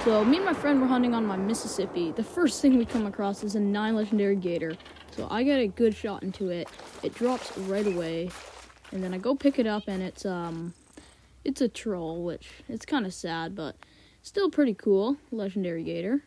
So me and my friend were hunting on my Mississippi. The first thing we come across is a 9 legendary gator. So I get a good shot into it. It drops right away. And then I go pick it up, and it's a troll, which it's kind of sad, but still pretty cool. Legendary gator.